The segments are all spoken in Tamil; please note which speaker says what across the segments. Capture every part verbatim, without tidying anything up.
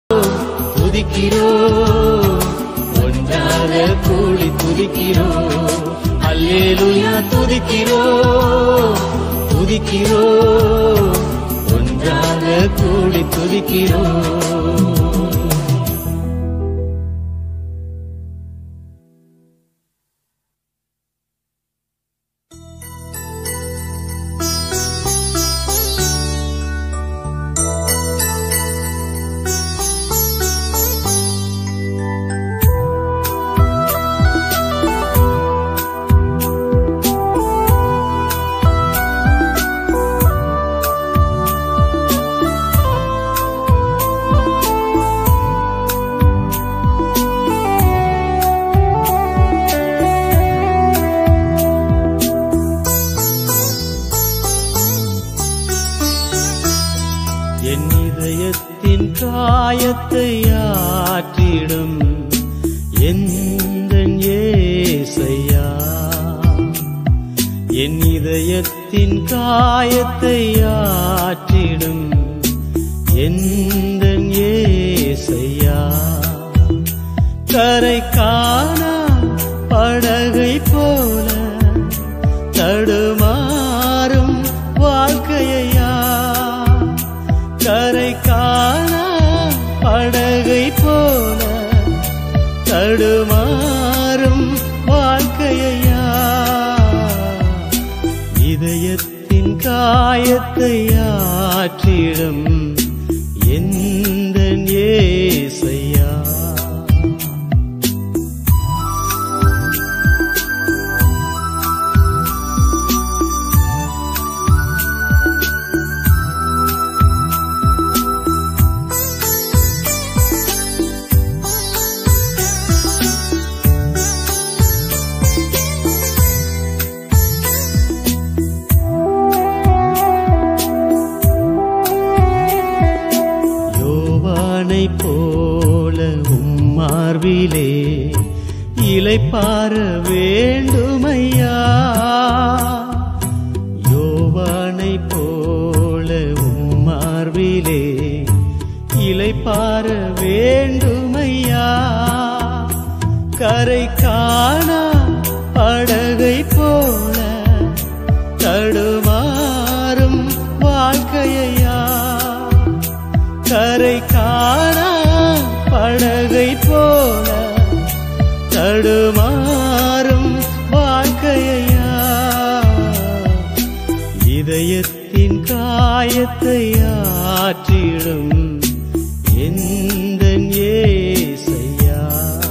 Speaker 1: துதிக்கிறோம், ஒன்றாக கூடி துதிக்கிறோம். அல்லேலூயா துதிக்கிறோம், துதிக்கிறோம், ஒன்றாக கூடி துதிக்கிறோம். என் இதயத்தின் காயத்தை ஆற்றிடும் எந்தன் இயேசையா, என் இதயத்தின் காயத்தை ஆற்றிடும் எந்தன் இயேசையா, கரை காணா படகை போல தடுமாறும் வாழ்க்கையா, கரை காணா படகை போல தடுமாறும் வாழ்க்கையா, இதயத்தின் காயத்தை ஆற்றிடும் எந்தன் இயேசையா. போல உம்மார்விலே இளைப்பாற வேண்டுமையா, யோவானை போல உம்மார்விலே இளைப்பாற வேண்டுமையா, கரை காணா படகை போல தடுமாறும் வாழ்க்கையா, கரை காணா படகை போல தடுமாறும் வாழ்க்கையா, இதயத்தின் காயத்தை ஆற்றிடும் எந்தன் இயேசையா.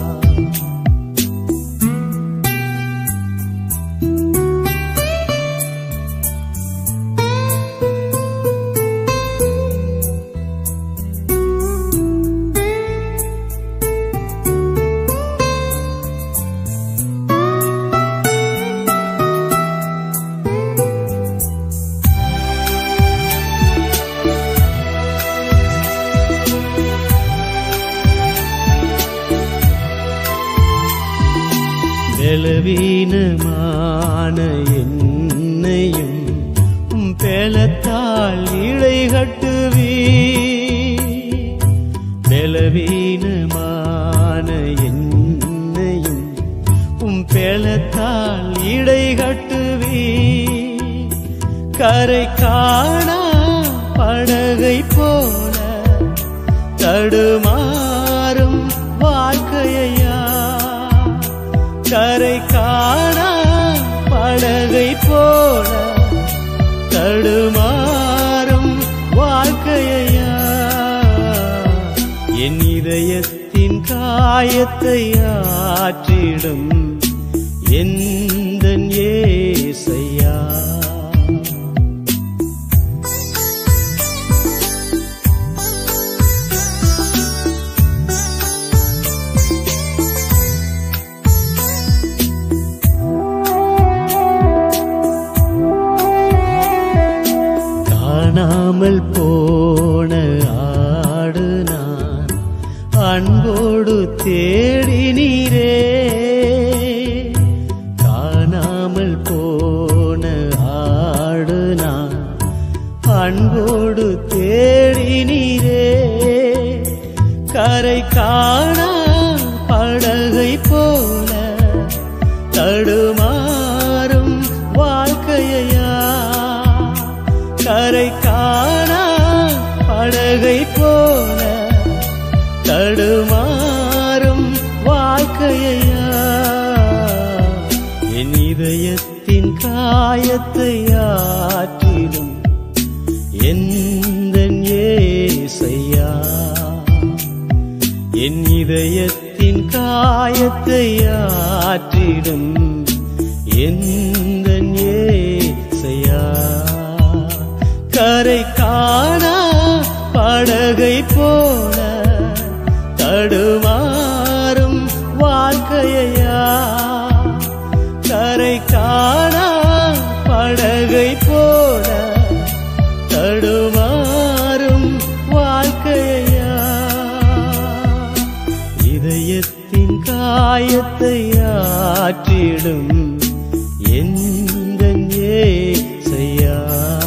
Speaker 1: பலவீனமான என்னையும் உம் பெலத்தால் இடைகட்டுவீ, பலவீனமான என்னையும் உம் பெலத்தால் இடைகட்டுவீ, கரை காணா படகை போல தடுமாறும் வாழ்க்கையா, கரை காணா படகை போல தடுமாறும் வாழ்க்கையா, என் இதயத்தின் காயத்தை ஆற்றிடும் எந்தன் இயேசையா. காணாமல் போன ஆடு நான் அன்போடு தேடினீரே, காணாமல் போன ஆடு நான் அன்போடு தேடினீரே, கரை காணா படகை போல தடுமாறும் வாழ்க்கையா, கரை காணா படகை போல தடுமாறும் வாழ்க்கையா, என் இதயத்தின் காயத்தை ஆற்றிடும் எந்தன் இயேசையா, என் இதயத்தின் காயத்தை ஆற்றிடும் எந்தன் இயேசையா, கரை காணா படகை போல தடுமாறும் வாழ்க்கையா, கரை காணா படகை போல தடுமாறும் வாழ்க்கையா, இதயத்தின் காயத்தை ஆற்றிடும் எந்தன் இயேசையா.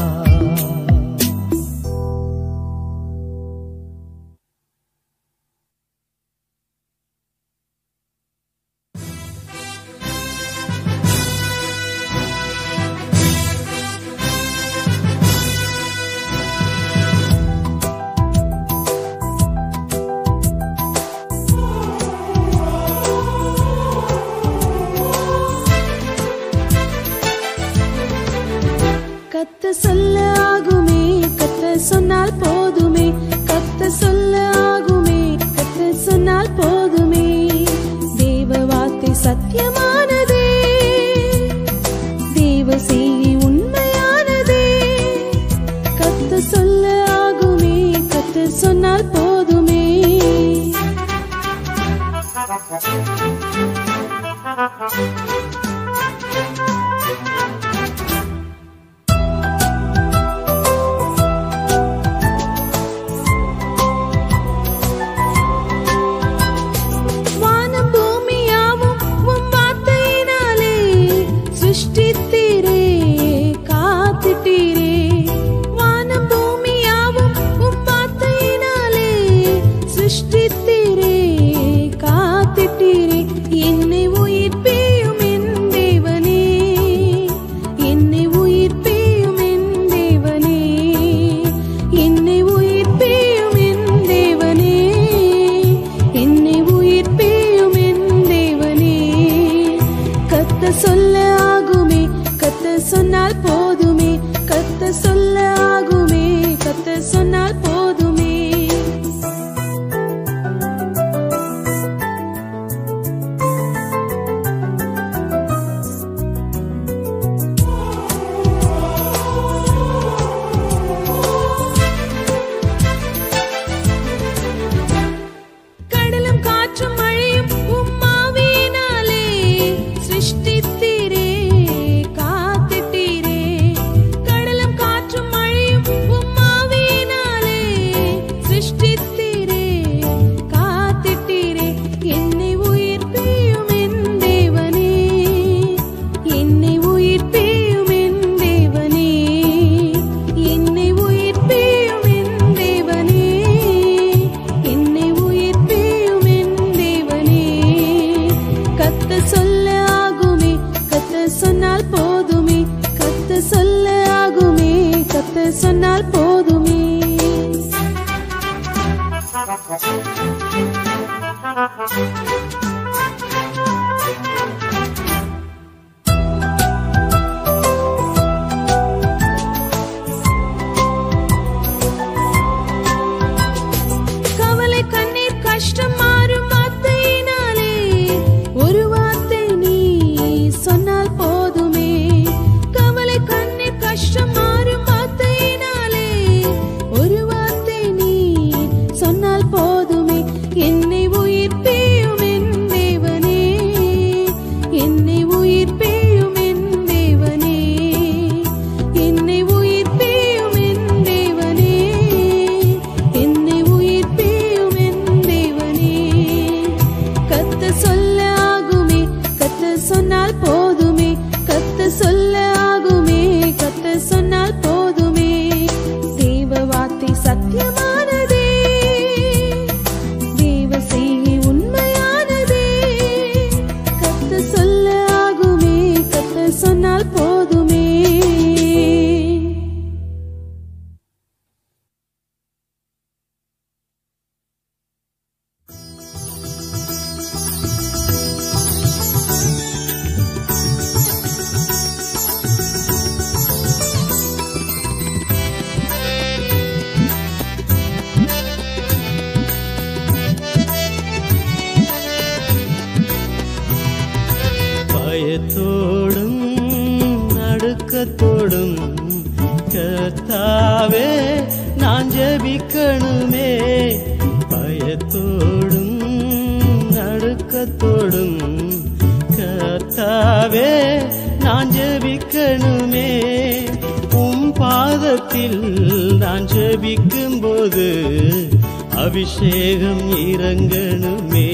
Speaker 2: கத்த சொல்ல ஆகுமே, கத்த சொன்னால் போதுமே, கத்த சொல்ல ஆகுமே, கத்த சொன்னால் போதுமே, தேவ வார்த்தை சத்தியமானதே, தேவ செய்தி உண்மையானதே, கத்த சொல்ல ஆகுமே, கத்த சொன்னால் போதுமே. சத்தியமானதே,
Speaker 1: நடுக்கத்தோடும் கர்த்தாவே நான் ஜெபிக்கணுமே பயத்தோடும் நடுக்கத்தோடும் கர்த்தாவே நான் ஜெபிக்கணுமே உம் பாதத்தில் நான் ஜெபிக்கும் போது அபிஷேகம் இறங்கணுமே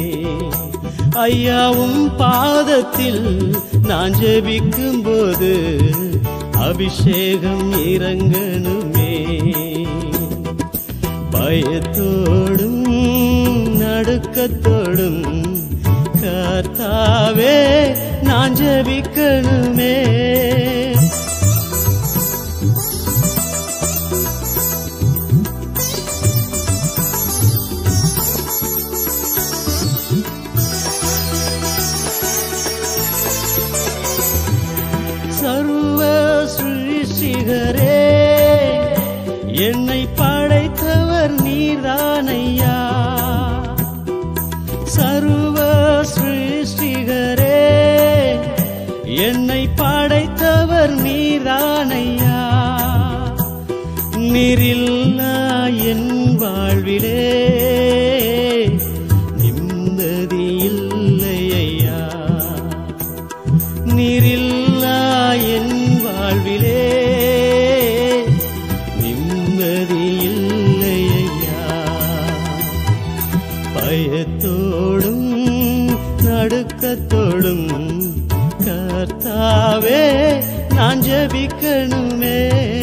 Speaker 1: ஐயா உம் பாதத்தில் நான் ஜெபிக்கும் போது அபிஷேகம் இறங்கணுமே பயத்தோடும் நடுக்கத்தோடும் கர்த்தாவே நான் ஜெபிக்கணுமே சர்வ சிருஷ்டிகரே என்னை படைத்தவர் நீர்தானையா சர்வ சிருஷ்டிகரே என்னை படைத்தவர் நீர்தானையா நீரில்லா என் வாழ்விலே நிம்மதி இல்லையா நீரில்லா என் வாழ்விலே நிம்மதி இல்லையா பயத்தோடும் நடுக்கத்தோடும் கர்த்தாவே நான் ஜெபிக்கணுமே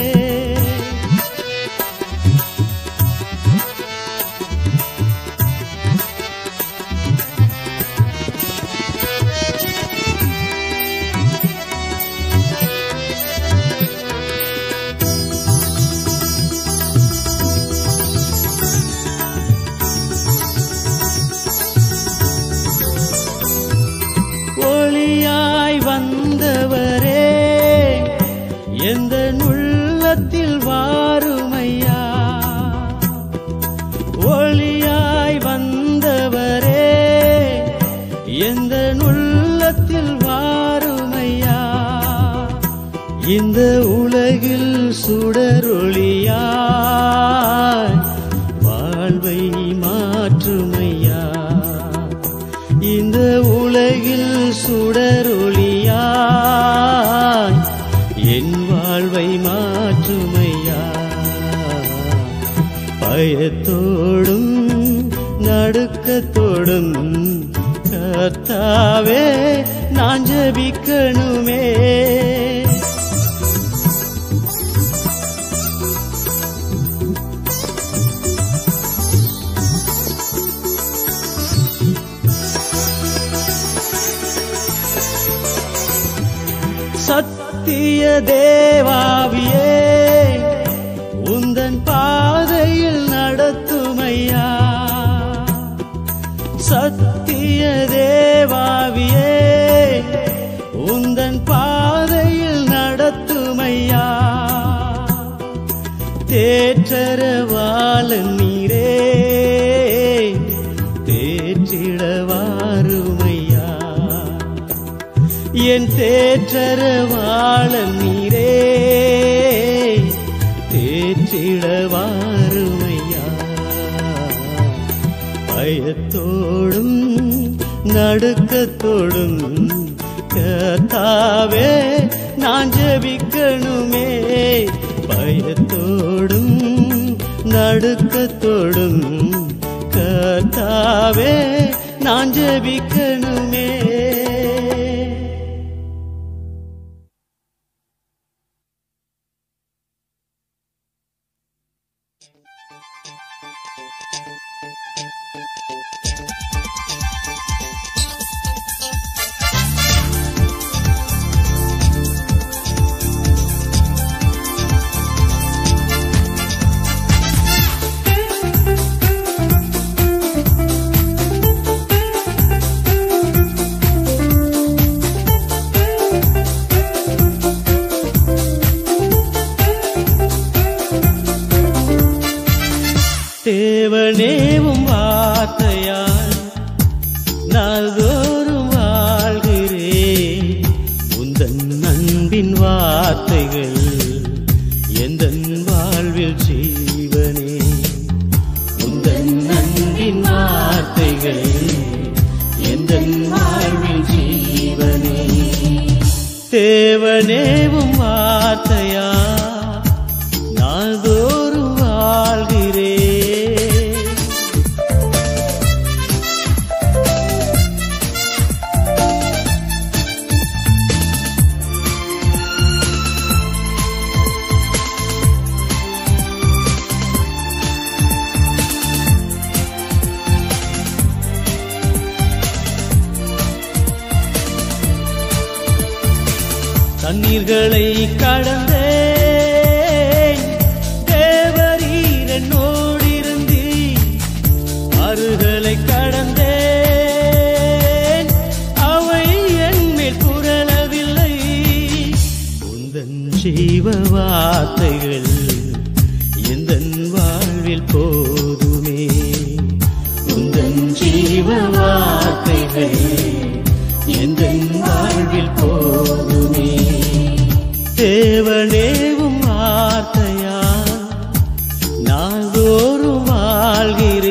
Speaker 1: ஒளியாய் வந்தவரே எந்த உள்ளத்தில் வாருமையா ஒளியாய் வந்தவரே எந்த உள்ளத்தில் வாருமையா இந்த உலகில் சுடரொளியாய் வாழ்வை மாற்றுமையா இந்த உலகில் சுடரொளியாய் என் வாழ்வை மாற்றுமையா பயத்தோடும் நடுக்கத்தோடும் கர்த்தாவே நான் ஜெபிக்கணுமே சத்திய தேவாவியே உந்தன் பாதையில் நடத்துமையா சத்திய தேவாவியே உந்தன் பாதையில் நடத்துமையா தேற்றரவாளன் நீரே தேற்றிடவாருமையா என் தேற்றரவாளன் நீரே தேற்றிடவாருமையா பயத்தோடும் நடுக்கத்தோடும் கர்த்தாவே நான் ஜெபிக்கணுமே பயத்தோடும் நடுக்கத்தோடும் கர்த்தாவே நான் ஜெபிக்கணுமே தேவனேவும் வார்த்தையால் நாள்தோறும் வாழ்கிறேன் உந்தன் அன்பின் வார்த்தை வார்த்தைகள் எந்தன் வாழ்வில் ஜீவனே. உந்தன் அன்பின் வார்த்தைகள் எந்தன் வாழ்வில் ஜீவனே. தேவனேவும் வார்த்தையா நாள்தோறும் வாழ்கிறே. தண்ணீர்களை கடந்தேன் தேவரீர் என்னோடிருந்தி. ஆறுகளை கடந்தேன் அவை என்மேல் புரளவில்லை. உந்தன் ஜீவ வார்த்தைகள் எந்தன் வாழ்வில் போதுமே. உந்தன் ஜீவ வார்த்தைகள் எந்தன் வாழ்வில் போதுமே. தேவனேவும் வார்த்தையா நாள்தோறும் வாழ்கிறே.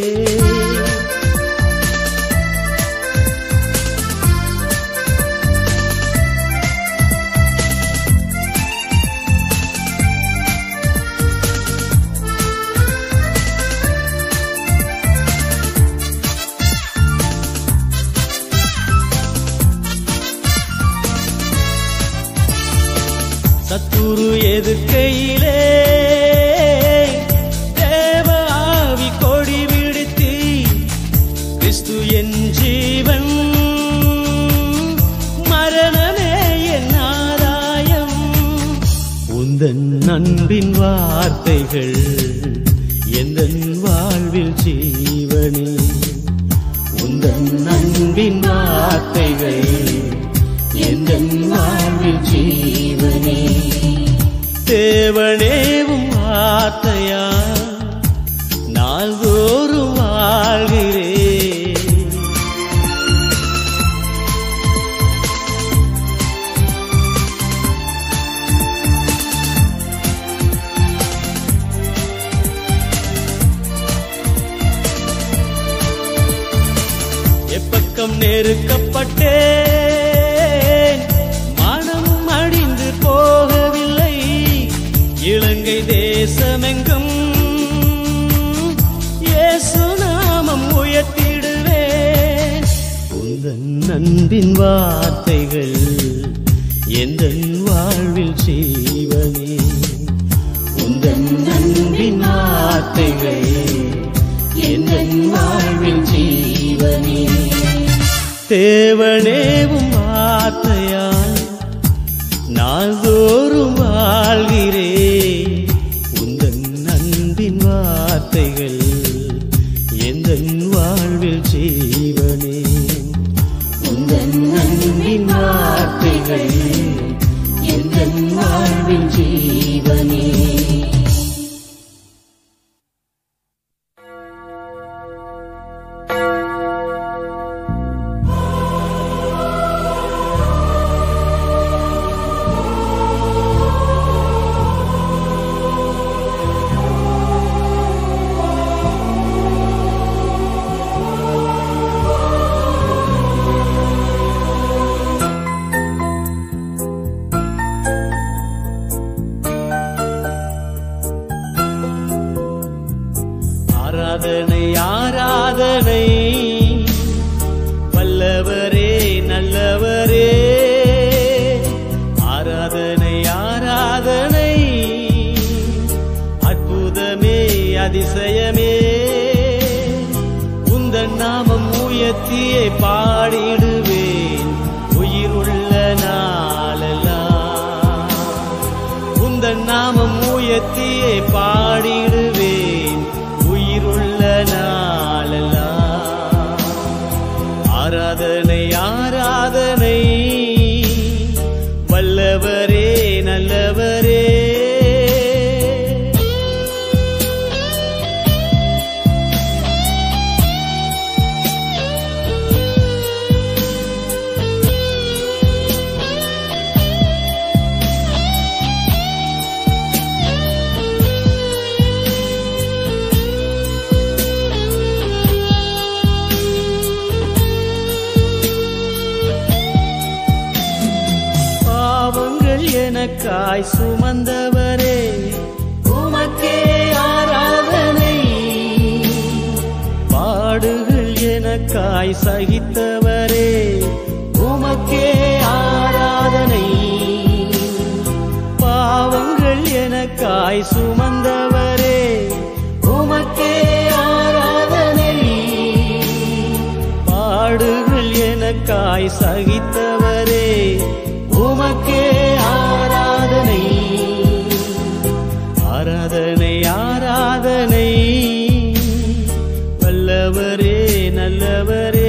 Speaker 1: சத்துரு எதுக்கையிலே தேவ ஆவி கொடி விடுத்தி. கிறிஸ்து என் ஜீவன் மரணமே என் ஆதாயம். உந்தன் அன்பின் வார்த்தைகள் எந்தன் வாழ்வில் ஜீவனே. உந்தன் அன்பின் வார்த்தைகள் எந்தன் வாழ்வில் ஜீவனே. தேவனேவும் வார்த்தையா நாள்தோறும் வாழ்கிறே. எப்பக்கம் நெருக்கப்பட்டேன் மனம் அடிந்து போகவில்லை. இலங்கை தேசமெங்கும் இயேசு நாமம் உயர்த்திடுவேன். உந்தன் அன்பின் வார்த்தைகள் எந்தன் வாழ்வில் ஜீவனே. உந்தன் அன்பின் வார்த்தைகள் எந்தன் வாழ்வில் ஜீவனே. தேவனேவும் வார்த்தையா நாள்தோறும் வாழ்கிறே. உந்தன் அன்பின் வார்த்தைகள் எந்தன் வாழ்வில் ஜீவனே. உந்தன் அன்பின் வார்த்தைகள் எந்தன் வாழ்வில் ஜீவனே. ஆராதனை ஆராதனை வல்லவரே நல்லவரே. ஆராதனை ஆராதனை அற்புதமே அதிசயமே. உந்தன் நாமம் உயர்த்தியே பாடிடுவேன் உயிருள்ள நாளெல்லாம். உந்தன் நாமம் உயர்த்தியே பாடிடுவேன் உயிருள்ள நாளெல்லாம். ஆராதனை ஆராதனை வல்லவரே நல்லவரே. எனக்காய் சுமந்தவரே உமக்கே ஆராதனை. பாடுகள் எனக்காய் சகித்தவரே உமக்கே ஆராதனை. பாவங்கள் எனக்காய் சுமந்தவரே உமக்கே ஆராதனை. பாடுகள் எனக்காய் சகித்தவரே உமக்கே ஆராதனை. ஆராதனை ஆராதனை வல்லவரே நல்லவரே.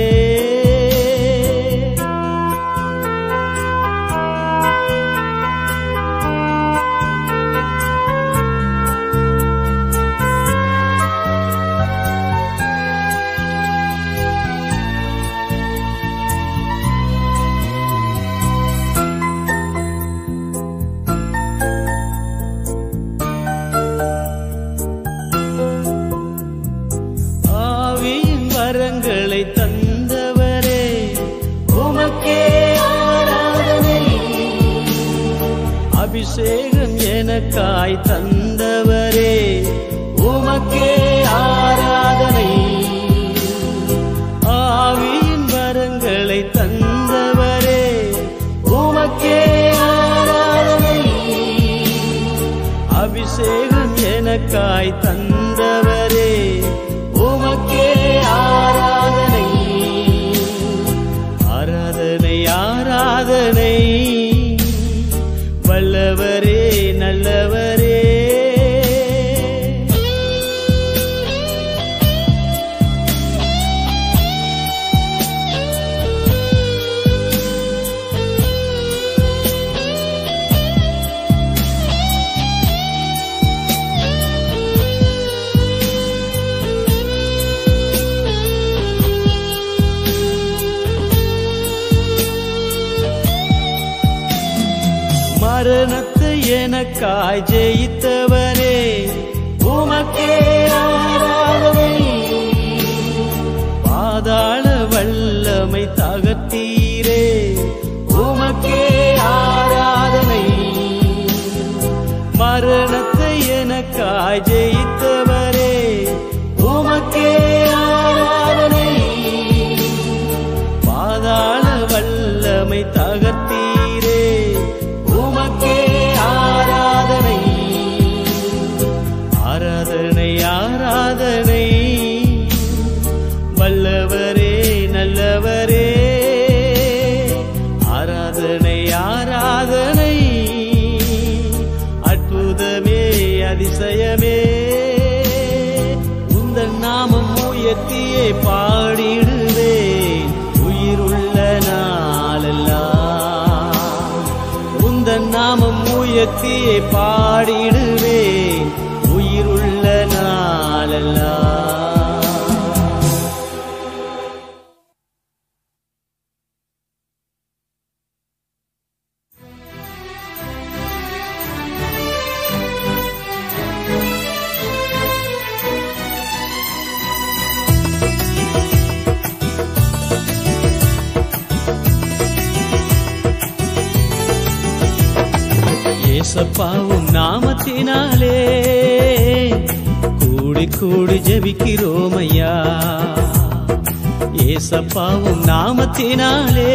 Speaker 1: வரங்களை தந்தவரே உமக்கே ஆராதனை. அபிஷேகம் எனக்காய் தந்தவரே உமக்கே ஆராதனை. ஆவியின் வரங்களை தந்தவரே உமக்கே ஆராதனை. அபிஷேகம் எனக்காய் தந்தவரே உமக்கே ஆராதனை. ஆராதனை ஆராதனை வல்லவரே நல்லவரே. மரணத்தை எனக்காய் ஜெயித்தவரே உமக்கே ஆராதனை. பாதாள வல்லமை தகர்த்தீரே உமக்கே ஆராதனை. மரணத்தை எனக்காய் ஜெயித்தவரே உமக்கே ஆராதனை. பாதாள வல்லமை தகர்த்தீரே உமக்கே ஆராதனை. ஆராதனை ஆராதனை வல்லவரே நல்லவரே. ஆராதனை ஆராதனை அற்புதமே அதிசயமே. உந்தன் நாமம் உயர்த்தியே பாடிடுவேன் உயிருள்ள நாளெல்லாம். உந்தன் நாமம் உயர்த்தியே பாடிடுவேன் உயிருள்ள நாளெல்லாம். ஏசப்பாவும் நாமத்தினாலே கூடி கூடி ஜெபிக்கிறோமையா. ஏசப்பாவும் நாமத்தினாலே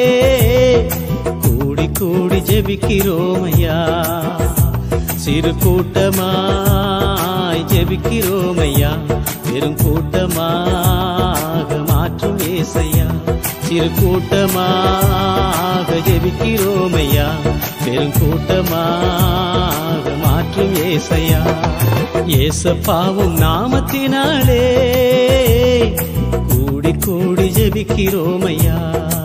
Speaker 1: கூடி கூடி ஜெபிக்கிறோமையா. சிறு கூட்டமாய் ஜெபிக்கிறோமையா. பெரும் கூட்டமாக மாற்றும் ஏசையா. சிறு கூட்டமாக ஜெபிக்கிறோமையா. பெரும் கூட்டமாக மாற்றும் ஏசையா. ஏசப்பாவும் நாமத்தினாலே கூடி கூடி ஜெபிக்கிறோமையா.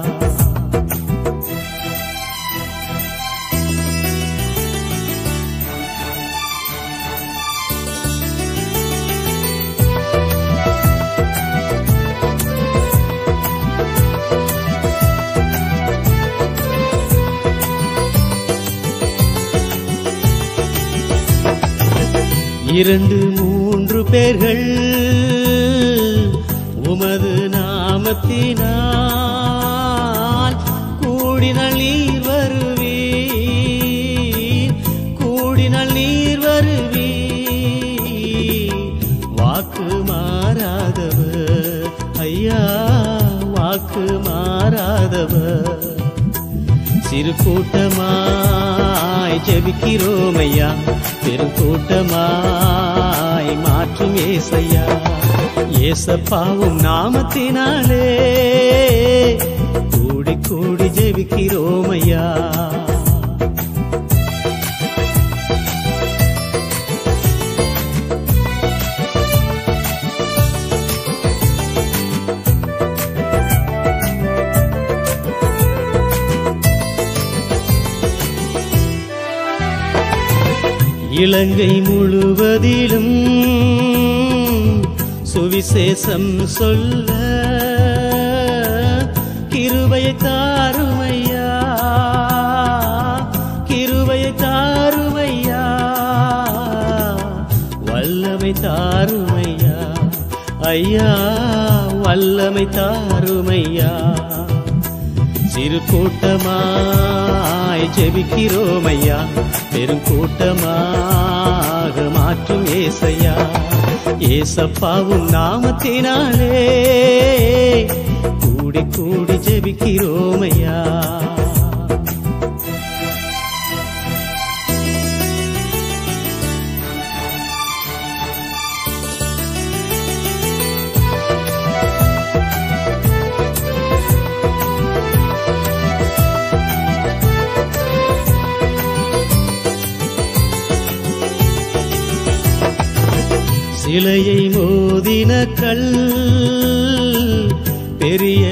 Speaker 1: இரண்டு மூன்று பேர்கள் உமது நாமத்தினால் கூடினால் நீர் வருவீர். வாக்கு மாறாதவர். சிறு கூட்டமாய் ஜெபிக்கிறோமையா, பெருங்கூட்டமாய் மாற்றும் ஏசையா. ஏசப்பாவும் நாமத்தினாலே கூடி கூடி ஜெபிக்கிறோமையா. இலங்கை முழுவதிலும் சுவிசேஷம் சொல்ல கிருபையை தாருமையா, கிருபையை தாருமையா, வல்லமை தாருமையா ஐயா, வல்லமை தாருமையா. சிறு கூட்டமாய் ஜெபிக்கிறோமையா, பெருங்கூட்டமாக மாற்றும் ஏசையா. ஏசப்பாவும் நாமத்தினாலே கூடி கூடி ஜெபிக்கிறோமையா. சிலையை மோதின கல் பெரிய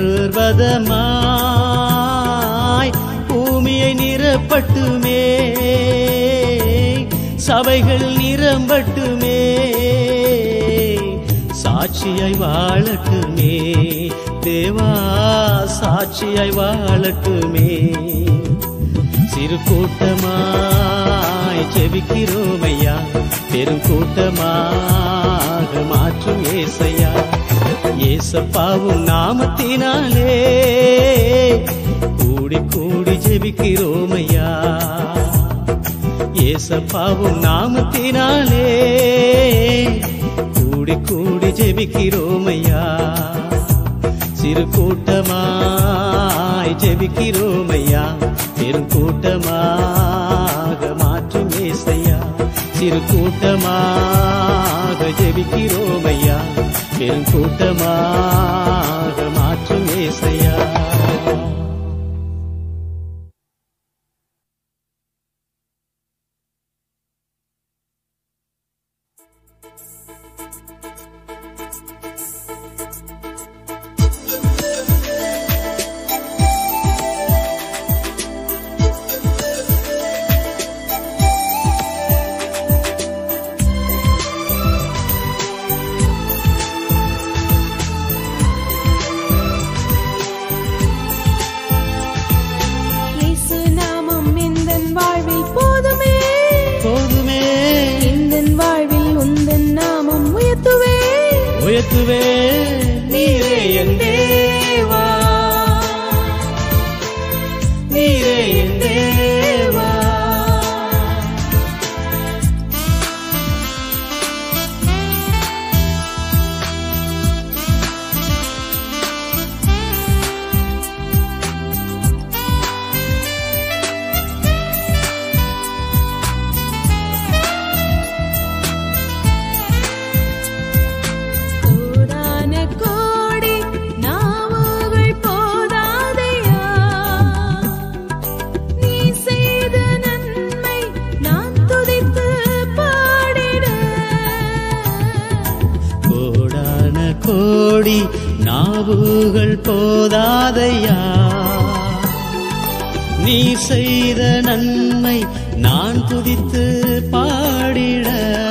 Speaker 1: பர்வதமாய் பூமியை நிரப்பட்டுமே, சபைகள் நிரம்பட்டுமே, சாட்சியாய் வாழட்டுமே தேவா, சாட்சியாய் வாழட்டுமே. சிறு கூட்டமாய் ஜெபிக்கிறோமையா, பெருங்கூட்டமாக மாற்றும் ஏசையா. ஏசப்பாவும் நாமத்தினாலே கூடி கூடி ஜெபிக்கிறோமையா. ஏசப்பாவும் நாமத்தினாலே கூடி கூடி ஜெபிக்கிறோமையா. சிறு கூட்டமாய் ஜெபிக்கிறோமையா, பெருங்கூட்டமாக மாற்றும் ஏசையா. சிறு கூட்டமாக ஜெபிக்கிறோமையா, பெருங்கூட்டமாக மாற்றும் ஏசையா. உயர்த்துவே நீரே என் தேவா, நீரே என் தேவா. கோடி நாவுகள் போதாதையா, நீ செய்த நன்மை நான் துதித்து பாடிட.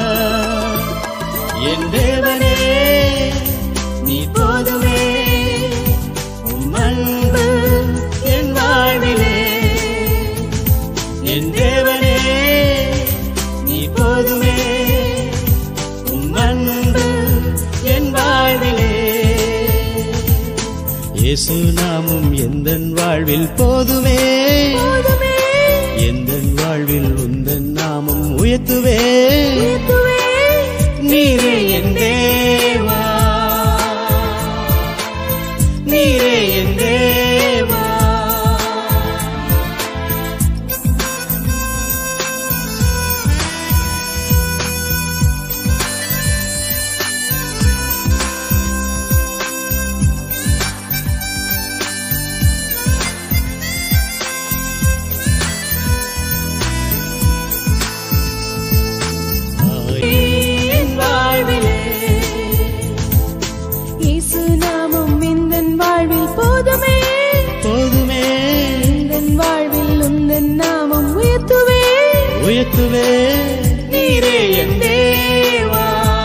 Speaker 1: என் தேவனே நீ போதுமே, உம் அன்பு என் வாழ்விலே. என் தேவனே நீ போதுமே, உம் அன்பு என் வாழ்விலே. இயேசு நாமம் எந்தன் வாழ்வில் போதுமே, எந்தன் வாழ்வில் உந்தன் நாமம் உயர்த்துவே. நீரே என் தேவா, நீரே உயர்த்துவே நீரே என் தேவா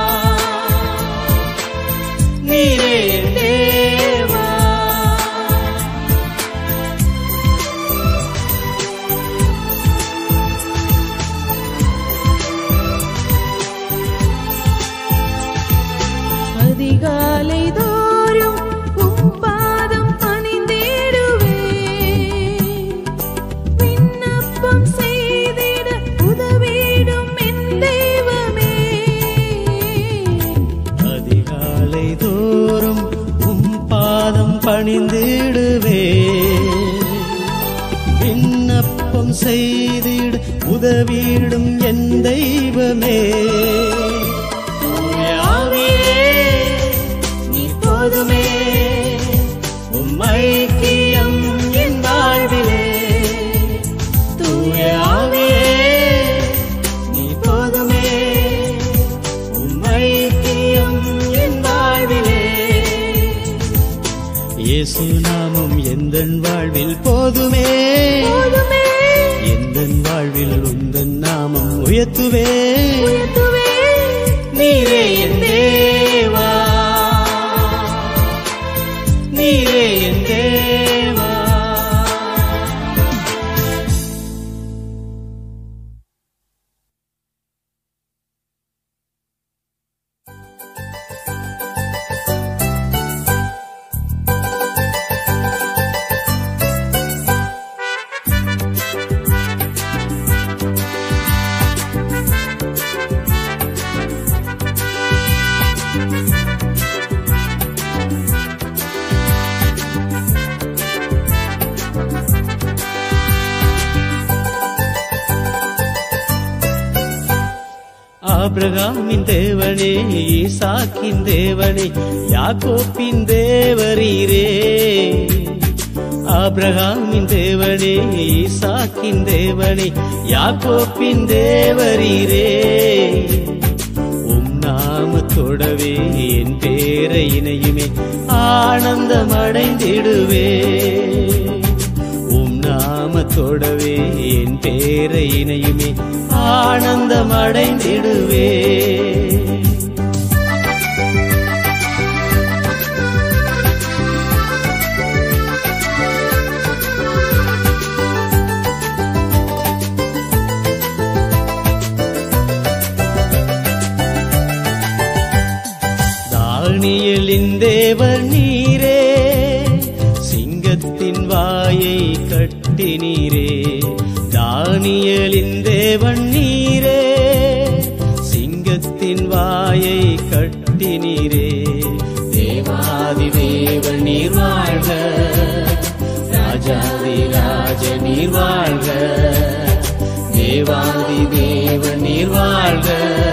Speaker 1: நீரே என் தேவா
Speaker 2: அதிகாலை தோறும் உம் பாதம் பணிந்திடுவே விண்ணப்பம் செய்திட உதவிடும் என் தெய்வமே
Speaker 1: அதிகாலை தோறும் உம் பாதம் பணிந்திடுவே விண்ணப்பம் செய்திட உதவிடும் என் தெய்வமே போதுமே உம் ஐக்கியம் என் வாழ்விலே தூய ஆவியே நீ போதுமே உம் ஐக்கியம் என் வாழ்விலே இயேசு நாமம் எந்தன் வாழ்வில் போதுமே எந்தன் வாழ்வில் உந்தன் நாமம் உயர்த்துவே நீரே என் தேவா நீரே என் தேவா ஆபிரகாமின் தேவனே ஈசாக்கின் தேவனே யாக்கோப்பின் தேவரீரே ஆபிரகாமின் தேவனே ஈசாக்கின் தேவனே யாக்கோப்பின் தேவரீரே உம் நாமத்தோடவே என் பேரை இணையுமே ஆனந்தம் அடைந்திடுவே உம் நாமத்தோடவே என் பேரை இணையுமே ஆனந்தம் அடைந்திடுவே தானியேலின் தேவர் நீரே சிங்கத்தின் வாயை கட்டினீரே தானியேலின் தேவன் நீரே சிங்கத்தின் வாயை கட்டினீரே தேவாதி தேவன் நீர் வாழ்க ராஜாதி ராஜ நீர் வாழ்க தேவாதி தேவன் நீர் வாழ்க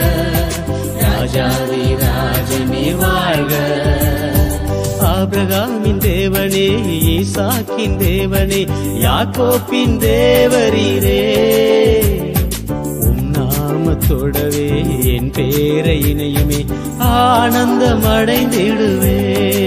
Speaker 1: ராஜாதி ராஜ நீர் வாழ்க ஆபிரகாமின் தேவனே ஈசாக்கின் தேவனே யாக்கோப்பின் தேவரீரே உம் நாமத்தோடவே என் பேரை இணையுமே ஆனந்தம் அடைந்திடுவே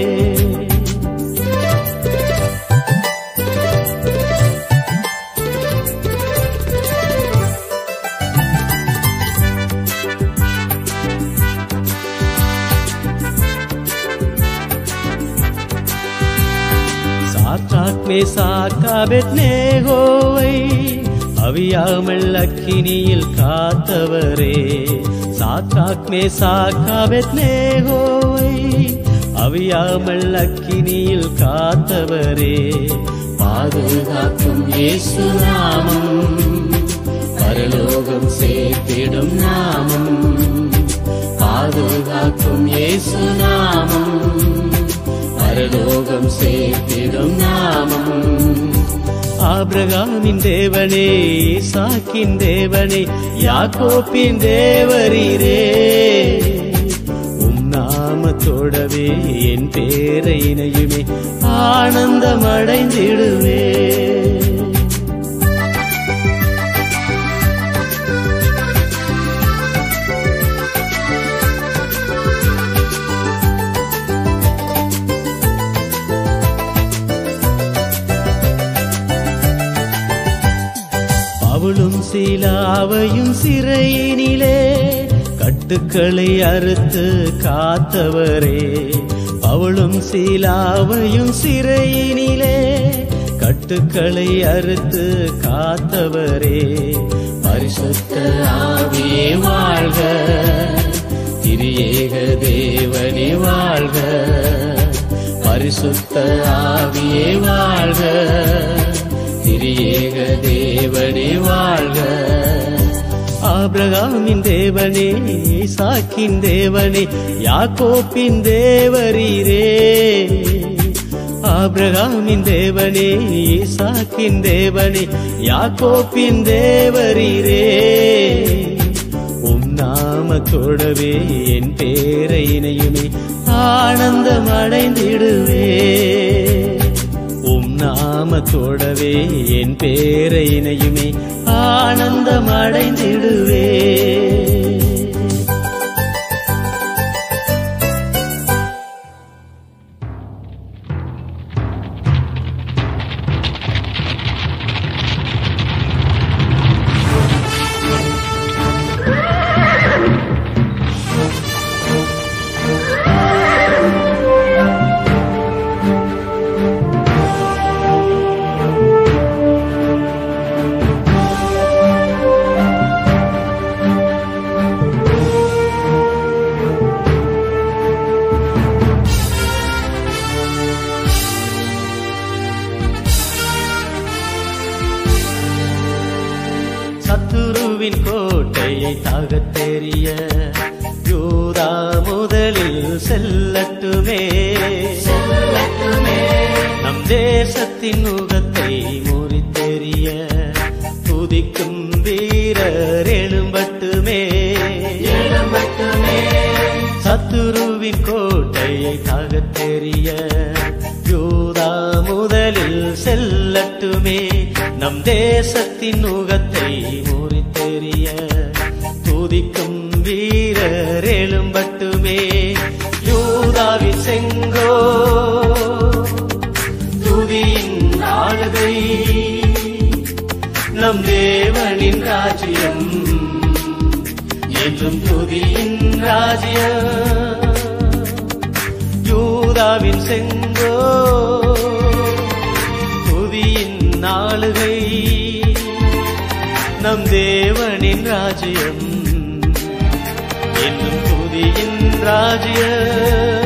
Speaker 1: சாத்ராக் மேசாக் அபேத்நேகோவை அவியாமல் அக்கினியில் காத்தவரே சாத்ராக் மேசாக் அபேத்நேகோவை அவியாமல் அக்கினியில் காத்தவரே பாதுகாக்கும் இயேசு நாமம் பரலோகம் சேர்த்திடும் நாமம் பாதுகாக்கும் இயேசு நாமம் பரலோகம் சேர்த்திடும் நாமம் ஆபிரகாமின் தேவனே ஈசாக்கின் தேவனே யாக்கோப்பின் தேவரீரே உம் நாமத்தோடவே என் பேரை இணையுமே ஆனந்தம் அடைந்திடுவே பவுலும் சீலாவையும் சிறையினிலே கட்டுக்களை அறுத்து காத்தவரே. பவுலும் சீலாவையும் சிறையினிலே கட்டுக்களை அறுத்து காத்தவரே. பரிசுத்த ஆவியே வாழ்க, திரியேக தேவனே வாழ்க. பரிசுத்த ஆவியே வாழ்க, திரியேக தேவனே வாழ்க. ஆபிரகாமின் தேவனே, ஈசாக்கின் தேவனே, யாக்கோப்பின் தேவரீரே. ஆபிரகாமின் தேவனே, ஈசாக்கின் தேவனே, யாக்கோப்பின் தேவரீரே. உம் நாமத்தோடவே என் பேரை இணையுமே ஆனந்தம் அடைந்திடுவே. உம் நாமத்தோடவே என் பேரை இணையுமே ஆனந்தம் அடைந்திடுவே. சத்துருவின் கோட்டையை தாகத்தெறிய யூதா முதலில் செல்லட்டுமே. நம் தேசத்தின் முகத்தை முறித்தெறிய துதிக்கும் வீரர் எழும்பட்டுமே. சத்துருவின் கோட்டையை தாகத்தெறிய யூதா முதலில் செல்லட்டுமே. நம் தேசத்தின் முகத்தை முறித்தெறிய துதிக்கும் வீரர் எழும்பட்டுமே. யூதாவின் செங்கோ துதியின் ஆளுகை, நம் தேவனின் ராஜ்யம் என்றும் துதியின் ராஜ்யம். யூதாவின் செங்கோ துதியின் ஆளுகை, நம் தேவனின் ராஜ்யம் என்றும் துதியின் ராஜ்யம்.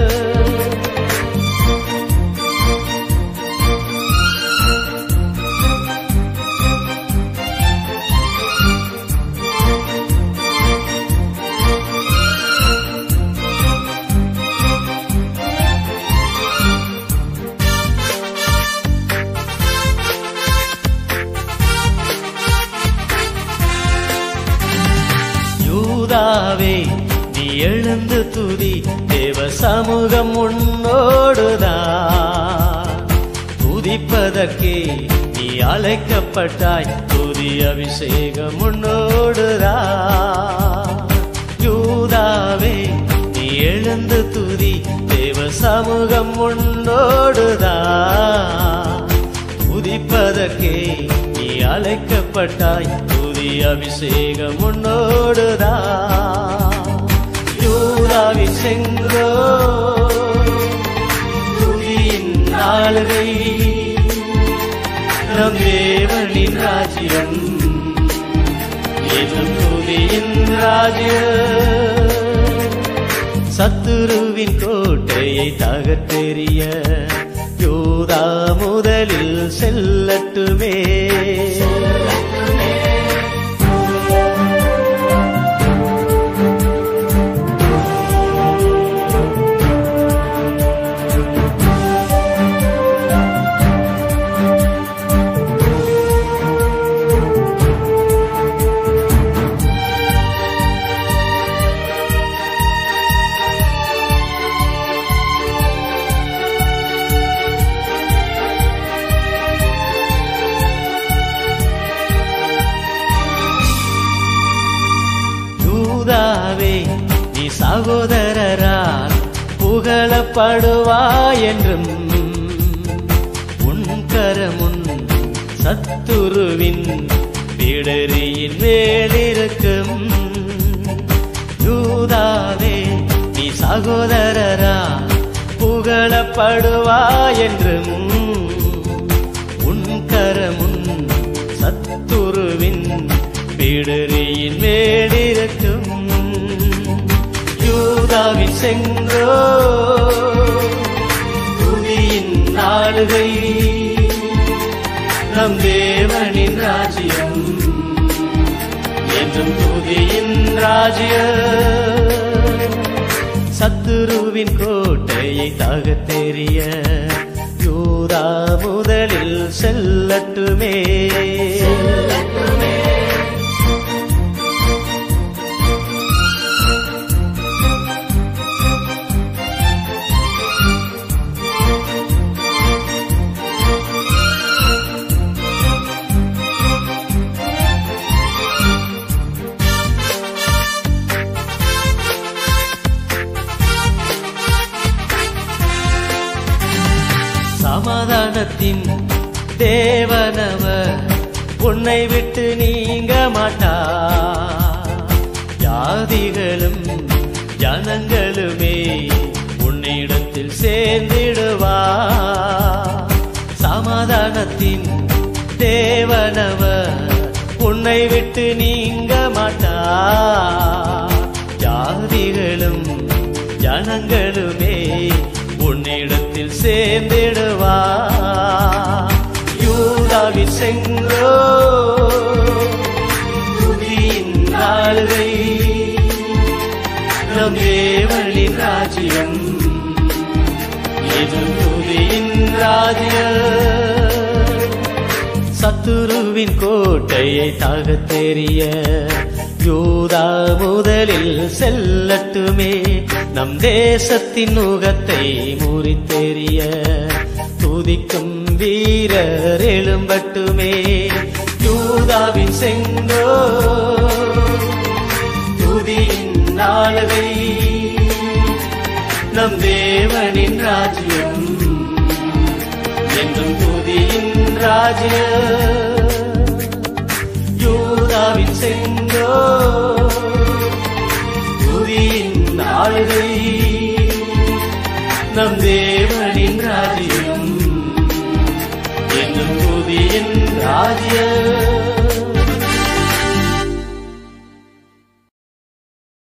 Speaker 1: யூதாவே நீ எழுந்து துதி, தேவ சமூகம் உன்னோடுதான். துதிப்பதற்கே நீ அழைக்கப்பட்டாய், துதி அபிஷேகம் உன்னோடுதான். யூதாவே நீ எழுந்து துதி, தேவ சமூகம் உன்னோடுதான். துதிப்பதற்கே நீ அழைக்கப்பட்டாய், அபிஷேகம் உன்னோடுதான். யூதாவின் செங்கோ துதியின் ஆளுகை, நம் தேவனின் ராஜ்யம் என்றும் துதியின் ராஜ்யம். சத்துருவின் கோட்டையை தகர்த்தெறிய யூதா முதலில் செல்லட்டுமே. யூதாவே நீ சகோதரரால் புகழப்படுவாய் என்றும், உன் கரமுன் சத்துருவின் இடறியின் மேலிருக்கும். யூதாவே நீ சகோதரரா புகழப்படுவா என்றும். உன் கரமுன் சத்துருவின் பிடரியின் மேலிருக்கும். யூதாவின் செங்கோ துதியின் நாளுகை நம் தேவனின் ராஜ்யம் என்றும் துதியின் ராஜ்யம். சத்துருவின் கோட்டையை தகர்த்தெறிய யூதா முதலில் செல்லட்டுமே. சமாதானத்தின் தேவனவர் உன்னை விட்டு நீங்க மாட்டார். ஜாதிகளும் ஜனங்களுமே உன்னிடத்தில் சேர்ந்திடுவார். சமாதானத்தின் தேவனவர் உன்னை விட்டு நீங்க மாட்டார். ஜாதிகளும் ஜனங்களுமே உன்னிடத்தில் சேர்ந்திடுவா. யூதாவின் செங்கோ துதியின் நாளுகை நம் தேவனின் ராஜ்யம் இது துதியின் ராஜ்யம். சத்துருவின் கோட்டையை தகர்த்தெறிய யூதா முதலில் செல்லட்டுமே. நம் தேசத்தின் நுகத்தை முறித்தெறிய துதிக்கும் வீரர் எழும்பட்டுமே. யூதாவின் செங்கோ துதியின் நாளுகை நம் தேவனின் ராஜ்யம் என்றும் துதியின் ராஜ்யம். யூதாவின் செங்கோ துதியின் நாளுகை நம் தேவனின் ராஜ்யம் என்றும் துதியின் ராஜ்யம்.